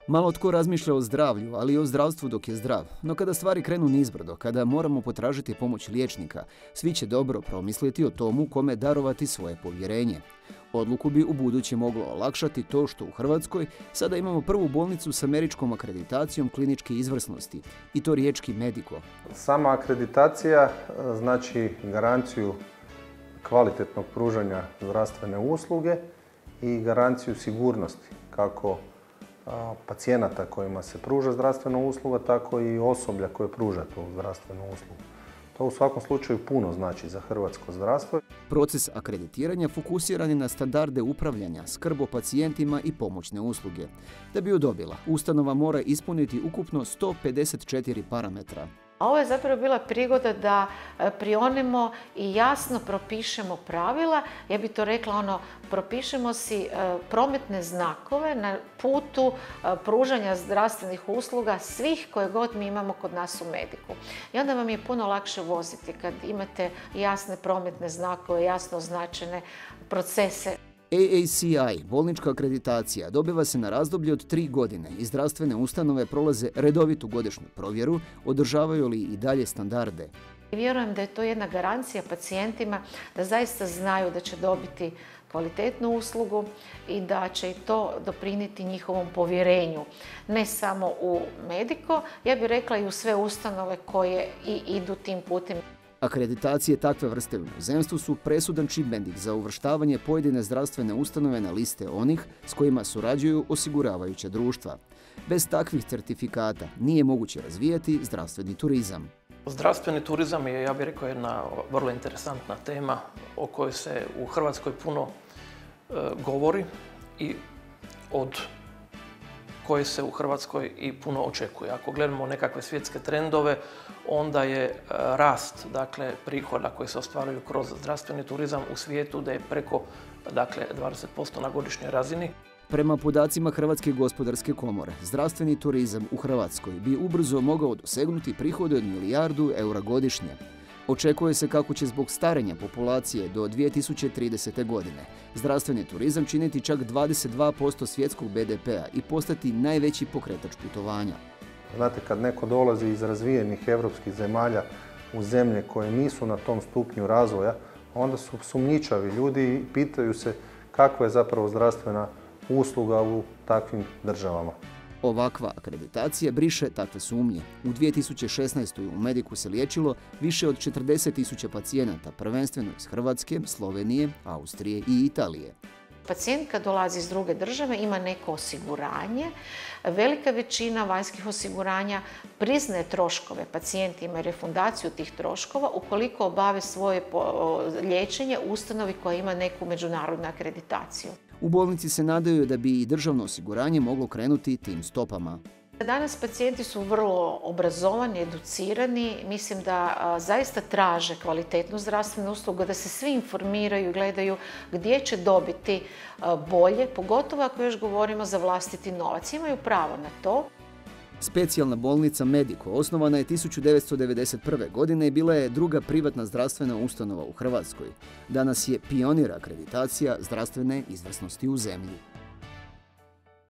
Malo tko razmišlja o zdravlju, ali i o zdravstvu dok je zdrav. No kada stvari krenu nizbrdo, kada moramo potražiti pomoć liječnika, svi će dobro promisliti o tomu kome darovati svoje povjerenje. Odluku bi ubuduće moglo olakšati to što u Hrvatskoj sada imamo prvu bolnicu s američkom akreditacijom kliničke izvrsnosti, i to riječki Medico. Sama akreditacija znači garanciju kvalitetnog pružanja zdravstvene usluge i garanciju sigurnosti kako pacijenata kojima se pruža zdravstvena usluga, tako i osoblja koje pruža tu zdravstvenu uslugu. To u svakom slučaju puno znači za hrvatsko zdravstvo. Proces akreditiranja fokusiran je na standarde upravljanja, skrb o pacijentima i pomoćne usluge. Da bi ju dobila, ustanova mora ispuniti ukupno 154 parametra. Ovo je zapravo bila prigoda da prionemo i jasno propišemo pravila. Ja bih to rekla, propišemo si prometne znakove na putu pružanja zdravstvenih usluga svih koje god mi imamo kod nas u Medicu. I onda vam je puno lakše voziti kad imate jasne prometne znakove, jasno označene procese. AACI, bolnička akreditacija, dobiva se na razdoblje od 3 godine i zdravstvene ustanove prolaze redovitu godišnju provjeru, održavaju li i dalje standarde. Vjerujem da je to jedna garancija pacijentima da zaista znaju da će dobiti kvalitetnu uslugu i da će i to doprinijeti njihovom povjerenju. Ne samo u Medico, ja bih rekla i u sve ustanove koje i idu tim putem. Akreditacije takve vrste u inozemstvu su presudan čimbenik za uvrštavanje pojedine zdravstvene ustanove na liste onih s kojima surađuju osiguravajuća društva. Bez takvih certifikata nije moguće razvijati zdravstveni turizam. Zdravstveni turizam je, ja bih rekao, jedna vrlo interesantna tema o kojoj se u Hrvatskoj puno govori i od koje se u Hrvatskoj i puno očekuje. Ako gledamo nekakve svjetske trendove, onda je rast prihoda koji se ostvaruju kroz zdravstveni turizam u svijetu da je preko 20% na godišnjoj razini. Prema podacima Hrvatske gospodarske komore, zdravstveni turizam u Hrvatskoj bi ubrzo mogao dosegnuti prihode od milijardu eura godišnje. Očekuje se kako će zbog starenja populacije do 2030. godine zdravstveni turizam činiti čak 22% svjetskog BDP-a i postati najveći pokretač putovanja. Znate, kad neko dolazi iz razvijenih evropskih zemalja u zemlje koje nisu na tom stupnju razvoja, onda su sumnjičavi ljudi i pitaju se kakva je zapravo zdravstvena usluga u takvim državama. Ovakva akreditacija briše takve sumnje. U 2016. u Medicu se liječilo više od 40.000 pacijenata, prvenstveno iz Hrvatske, Slovenije, Austrije i Italije. Pacijent kad dolazi iz druge države ima neko osiguranje. Velika većina vanjskih osiguranja priznaje troškove pacijentima i refundaciju tih troškova ukoliko obave svoje liječenje u ustanovi koja ima neku međunarodnu akreditaciju. U bolnici se nadaju da bi i državno osiguranje moglo krenuti tim stopama. Danas pacijenti su vrlo obrazovani, educirani. Mislim da zaista traže kvalitetnu zdravstvenu uslugu, da se svi informiraju i gledaju gdje će dobiti bolje, pogotovo ako još govorimo za vlastiti novac. Imaju pravo na to. Specijalna bolnica Medico osnovana je 1991. godine i bila je druga privatna zdravstvena ustanova u Hrvatskoj. Danas je pionir akreditacija zdravstvene izvrsnosti u zemlji.